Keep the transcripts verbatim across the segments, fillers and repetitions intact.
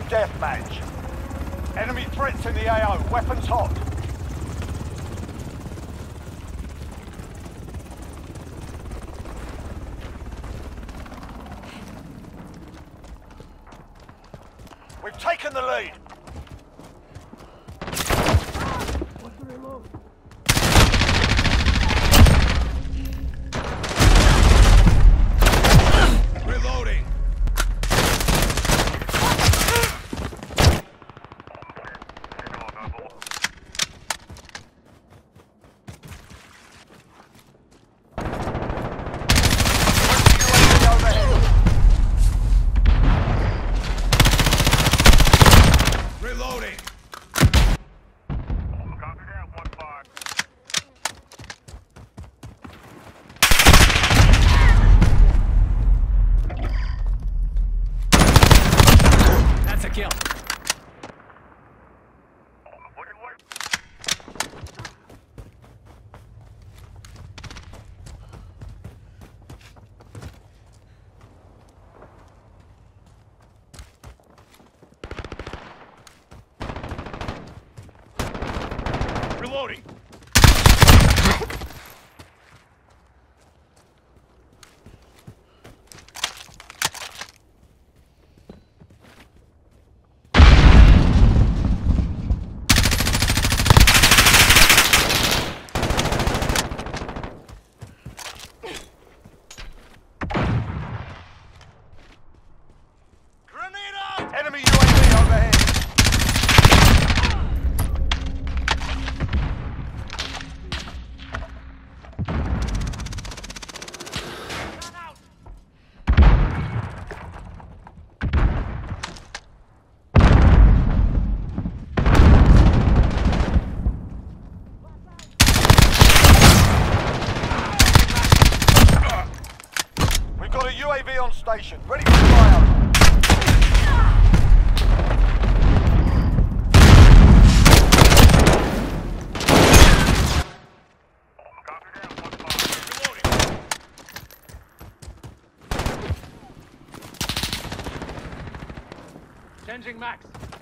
deathmatch. Enemy threats in the A O. Weapons hot. We've taken the lead. Reloading. Reloading. That's a kill. Reloading. Enemy U A V overhead. We've got a U A V on station, ready for fire. Changing max.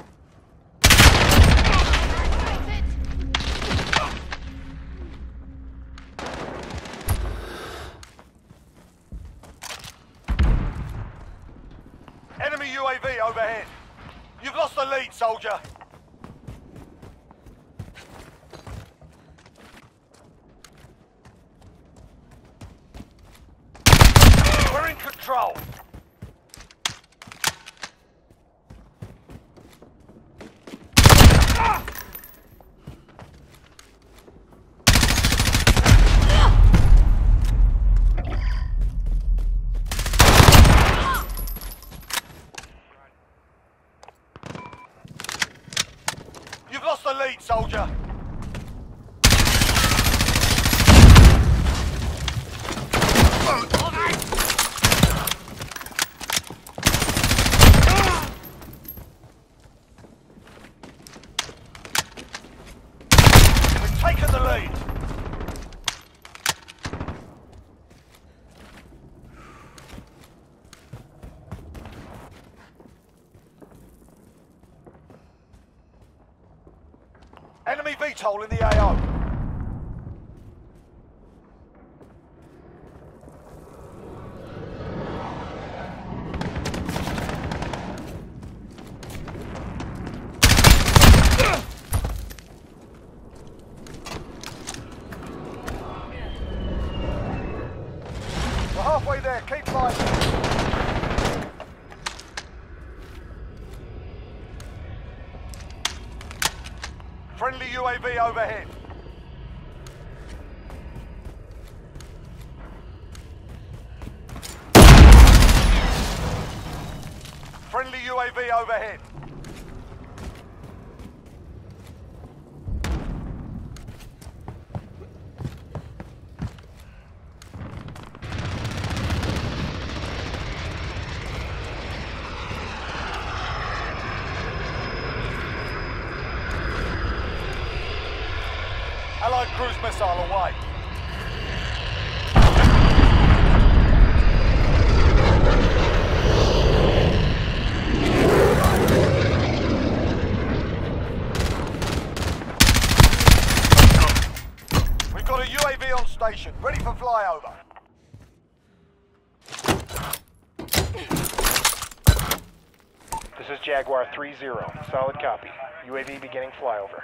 Enemy U A V overhead. You've lost the lead, soldier. We're in control. You've lost the lead, soldier. We've taken the lead. Enemy V TOL in the A O. We're halfway there, keep fighting. Friendly U A V overhead. Friendly U A V overhead. Allied cruise missile away. Jaguar three zero. Solid copy. U A V beginning flyover.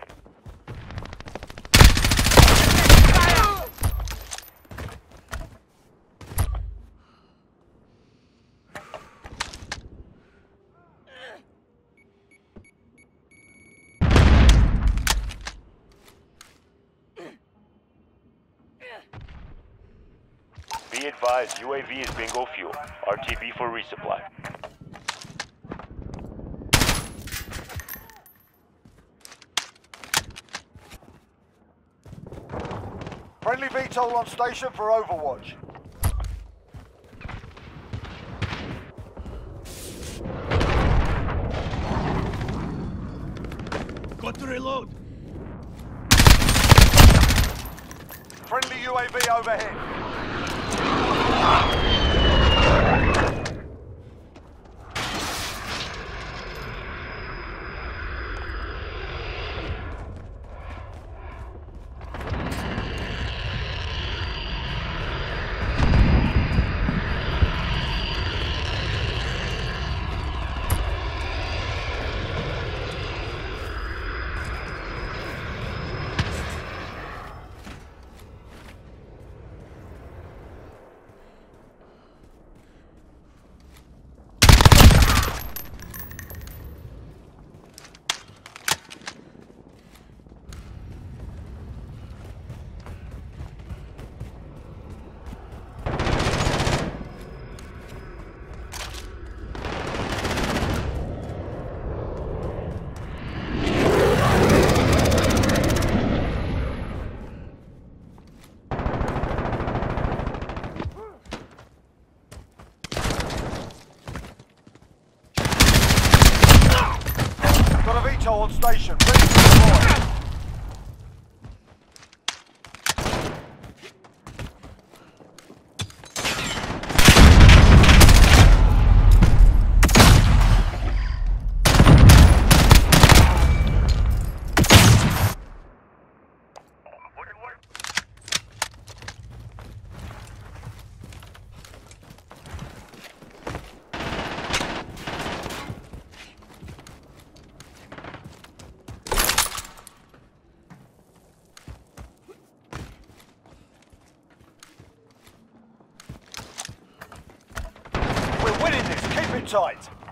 Be advised, U A V is bingo fuel. R T B for resupply. Friendly V TOL on station for Overwatch. Got to reload. Friendly U A V overhead. Got a V TOL on station, ready to deploy. We're winning this, keep it tight.